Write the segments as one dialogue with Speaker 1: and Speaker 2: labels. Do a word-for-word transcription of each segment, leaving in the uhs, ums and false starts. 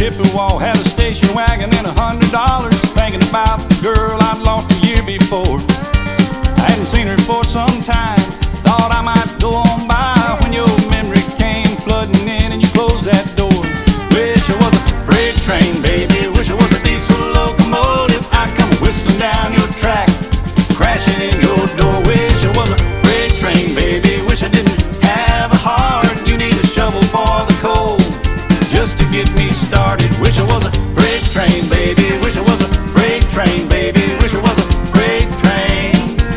Speaker 1: Chippewa had a station wagon and a hundred dollars. Thinking about the girl I'd lost a year before. I hadn't seen her for some time. Thought I might go on by when your memory came flooding in and you closed that door. Wish it was a freight train, baby. Wish it was a diesel locomotive. I'd come whistling down your track, crashing in your door. Wish it was a freight train, baby. Wish I didn't have a heart. You need a shovel for the coal just to get me started. Wish it was a freight train, baby. Wish it was a freight train, baby. Wish it was a freight train.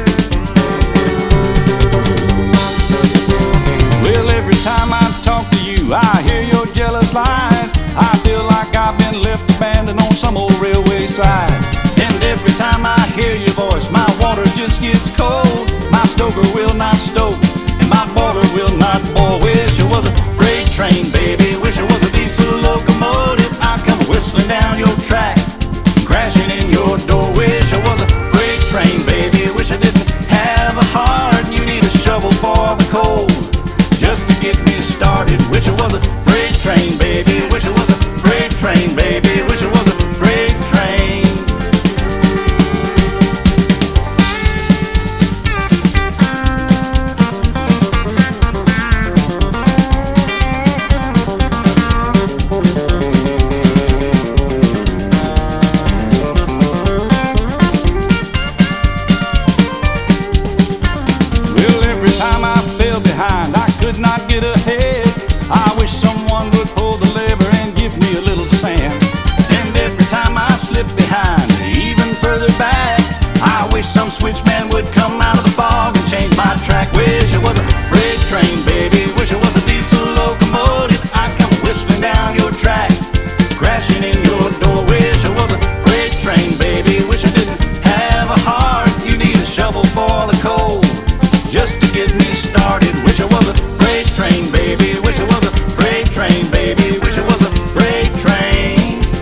Speaker 1: Well, every time I talk to you, I hear your jealous lies. I feel like I've been left abandoned on some old railway side. And every time I hear your voice, my water just gets cold. My stoker will not stoke, and my boiler will not boil. Wish it was a freight train, baby. Wish it was a diesel locomotive. I'd come whistling down your track, crashing in your door. Wish it was a freight train, baby. Wish I didn't have a heart. You need a shovel for the coal just to get me started. Wish it was a freight train, baby. Wish it was a freight train, baby. Wish it was a freight train. Well, every time I fell behind, I could not get ahead. I wish someone would pull the lever and give me a little sand. And every time I slip behind, even further back, I wish some switchman would come out of the fog and change my track. Wish it was a freight train, baby. Wish it was a diesel locomotive. I'd come whistling down your track, crashing in your door. Wish it was a freight train, baby. Wish I didn't have a heart. You need a shovel for the coal just to get me started. Wish it was a freight train, baby. Wish it was a freight train, baby. Wish it was a freight train.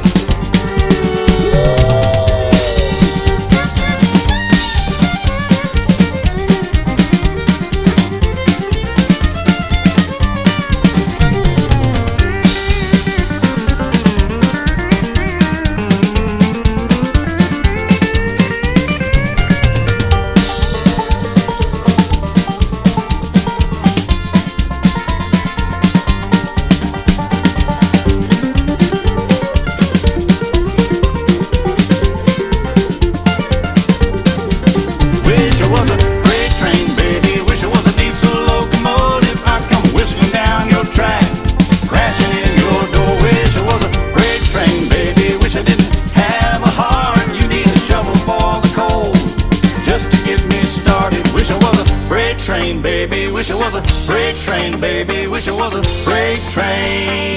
Speaker 1: Wish it was a freight train, baby. Wish it was a diesel locomotive. I'd come whistling down your track, crashing in your door. Wish it was a freight train, baby. Wish I didn't have a heart. You need a shovel for the coal just to get me started. Wish it was a freight train, baby. Wish it was a freight train, baby. Wish it was a freight train.